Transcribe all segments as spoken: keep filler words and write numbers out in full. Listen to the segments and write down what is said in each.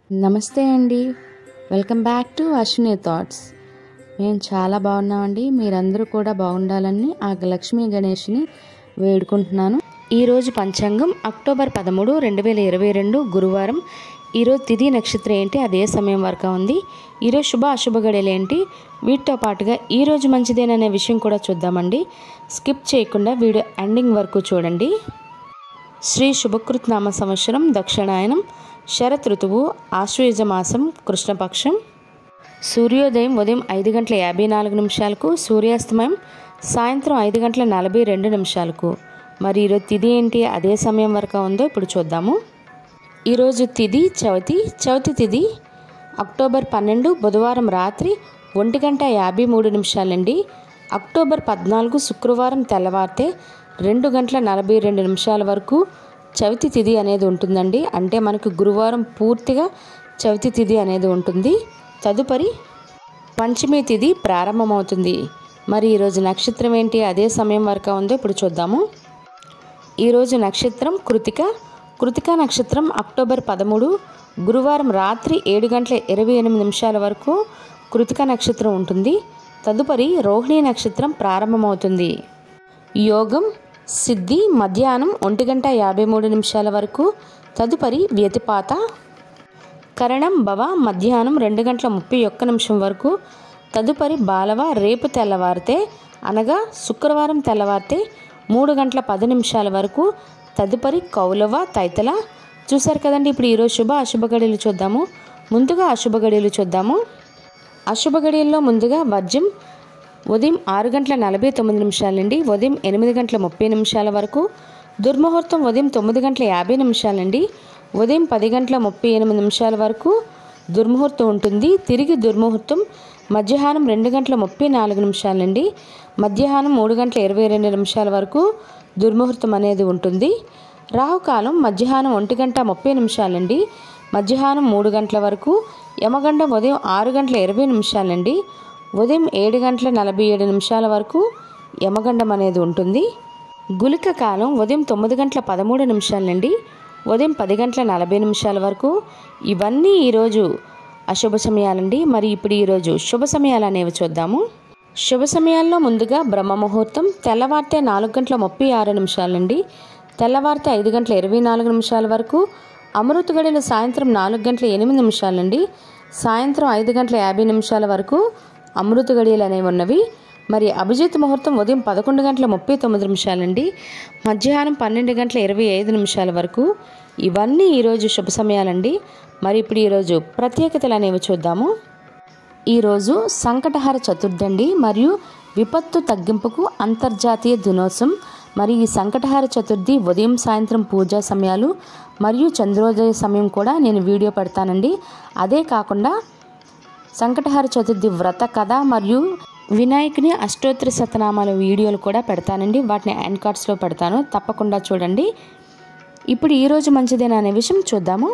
నమస్తే అండి, welcome back to Ashwini thoughts. మేము చాలా బాగున్నామండి. మీరందరూ కూడా బాగుండాలని ఆ లక్ష్మీ గణేష్ని వేడుకుంటున్నాను. ఈరోజు పంచాంగం అక్టోబర్ పదమూడు రెండు వేల ఇరవై రెండు గురువారం. ఈరోజు తిథి నక్షత్రం ఏంటి, అదే సమయం వరకు ఉంది. ఈరోజు శుభ అశుభ గడియలు ఏంటి, వీటితో పాటుగా ఈరోజు మంచిదేననే విషయం కూడా చూద్దామండి. స్కిప్ చేయకుండా వీడియో ఎండింగ్ వరకు చూడండి. శ్రీ శుభకృత్ నామ సంవత్సరం దక్షిణాయనం, శరత్ ఋతువు, ఆశ్వయుజ మాసం, కృష్ణపక్షం. సూర్యోదయం ఉదయం ఐదు గంటల యాభై నాలుగు నిమిషాలకు, సూర్యాస్తమయం సాయంత్రం ఐదు గంటల నలభై రెండు నిమిషాలకు. మరి ఈరోజు తిథి ఏంటి, అదే సమయం వరకు ఉందో ఇప్పుడు చూద్దాము. ఈరోజు తిథి చవితి. చవితి తిథి అక్టోబర్ పన్నెండు బుధవారం రాత్రి ఒంటి గంట యాభై మూడు నిమిషాలండి. అక్టోబర్ పద్నాలుగు శుక్రవారం తెల్లవారితే రెండు గంటల నలభై రెండు నిమిషాల వరకు చవితి తిథి అనేది ఉంటుందండి. అంటే మనకు గురువారం పూర్తిగా చవితి తిథి అనేది ఉంటుంది. తదుపరి పంచమి తిథి ప్రారంభమవుతుంది. మరి ఈరోజు నక్షత్రం ఏంటి, అదే సమయం వరకు ఉందో ఇప్పుడు చూద్దాము. ఈరోజు నక్షత్రం కృతిక. కృతిక నక్షత్రం అక్టోబర్ పదమూడు గురువారం రాత్రి ఏడు గంటల ఇరవై ఎనిమిది నిమిషాల వరకు కృతిక నక్షత్రం ఉంటుంది. తదుపరి రోహిణి నక్షత్రం ప్రారంభమవుతుంది. యోగం సిద్ధి మధ్యాహ్నం ఒంటి గంట యాభై మూడు నిమిషాల వరకు. తదుపరి వ్యతిపాత. కరణం భవ మధ్యాహ్నం రెండు గంటల ముప్పై ఒక్క నిమిషం వరకు. తదుపరి బాలవ రేపు తెల్లవారితే అనగా శుక్రవారం తెల్లవారితే మూడు గంటల పది నిమిషాల వరకు. తదుపరి కౌలవ తైతల. చూసారు కదండి. ఇప్పుడు ఈరోజు శుభ అశుభ గడియలు చూద్దాము. ముందుగా అశుభ గడియలు చూద్దాము. అశుభ గడియల్లో ముందుగా వర్జ్యం ఉదయం ఆరు గంటల నలభై తొమ్మిది నిమిషాలండి ఉదయం ఎనిమిది గంటల ముప్పై నిమిషాల వరకు. దుర్ముహూర్తం ఉదయం తొమ్మిది గంటల యాభై నిమిషాలండి ఉదయం పది గంటల ముప్పై ఎనిమిది నిమిషాల వరకు దుర్ముహూర్తం ఉంటుంది. తిరిగి దుర్ముహూర్తం మధ్యాహ్నం రెండు గంటల ముప్పై నాలుగు నిమిషాలండి మధ్యాహ్నం మూడు గంటల ఇరవై రెండు నిమిషాల వరకు దుర్ముహూర్తం అనేది ఉంటుంది. రాహుకాలం మధ్యాహ్నం ఒంటి గంట ముప్పై నిమిషాలండి మధ్యాహ్నం మూడు గంటల వరకు. యమగండం ఉదయం ఆరు గంటల ఇరవై నిమిషాలండి ఉదయం ఏడు గంటల నలభై ఏడు నిమిషాల వరకు యమగండం అనేది ఉంటుంది. గుళిక కాలం ఉదయం తొమ్మిది గంటల పదమూడు నిమిషాలండి ఉదయం పది గంటల నలభై నిమిషాల వరకు. ఇవన్నీ ఈరోజు అశుభ సమయాలండి. మరి ఇప్పుడు ఈరోజు శుభ సమయాలు అనేవి చూద్దాము. శుభ సమయాల్లో ముందుగా బ్రహ్మ ముహూర్తం తెల్లవారితే నాలుగు గంటల ముప్పై ఆరు నిమిషాలండి తెల్లవారితే ఐదు గంటల ఇరవై నాలుగు నిమిషాల వరకు. అమృత గడియలు సాయంత్రం నాలుగు గంటల ఎనిమిది నిమిషాలండి సాయంత్రం ఐదు గంటల యాభై నిమిషాల వరకు అమృత గడియలు అనేవి ఉన్నవి. మరి అభిజిత్ ముహూర్తం ఉదయం పదకొండు గంటల ముప్పై తొమ్మిది నిమిషాలండి మధ్యాహ్నం పన్నెండు గంటల ఇరవై ఐదు నిమిషాల వరకు. ఇవన్నీ ఈరోజు శుభ సమయాలండి. మరి ఇప్పుడు ఈరోజు ప్రత్యేకతలు అనేవి చూద్దాము. ఈరోజు సంకటహర చతుర్థి అండి మరియు విపత్తు తగ్గింపుకు అంతర్జాతీయ దినోత్సవం. మరి ఈ సంకటహర చతుర్థి ఉదయం సాయంత్రం పూజా సమయాలు మరియు చంద్రోదయ సమయం కూడా నేను వీడియో పెడతానండి. అదే కాకుండా సంకటహర చతుర్థి వ్రత కథ మరియు వినాయకుని అష్టోత్తర శతనామాల వీడియోలు కూడా పెడతానండి. వాటిని ఎండ్ కార్డ్స్లో పెడతాను, తప్పకుండా చూడండి. ఇప్పుడు ఈరోజు మంచిదేనా అనే విషయం చూద్దాము.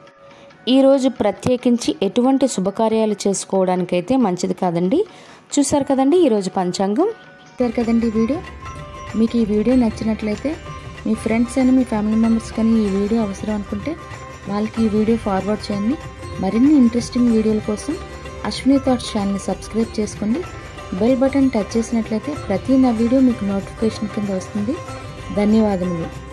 ఈరోజు ప్రత్యేకించి ఎటువంటి శుభకార్యాలు చేసుకోవడానికైతే మంచిది కాదండి. చూసారు కదండి ఈరోజు పంచాంగం. చూసారు కదండి వీడియో. మీకు ఈ వీడియో నచ్చినట్లయితే మీ ఫ్రెండ్స్ అని మీ ఫ్యామిలీ మెంబర్స్ కానీ ఈ వీడియో అవసరం అనుకుంటే వాళ్ళకి ఈ వీడియో ఫార్వర్డ్ చేయండి. మరిన్ని ఇంట్రెస్టింగ్ వీడియోల కోసం అశ్విని థాట్స్ ఛానల్ని సబ్స్క్రైబ్ చేసుకోండి. బెల్ బటన్ టచ్ చేసినట్లయితే ప్రతి నా వీడియో మీకు నోటిఫికేషన్ కింద వస్తుంది. ధన్యవాదములు.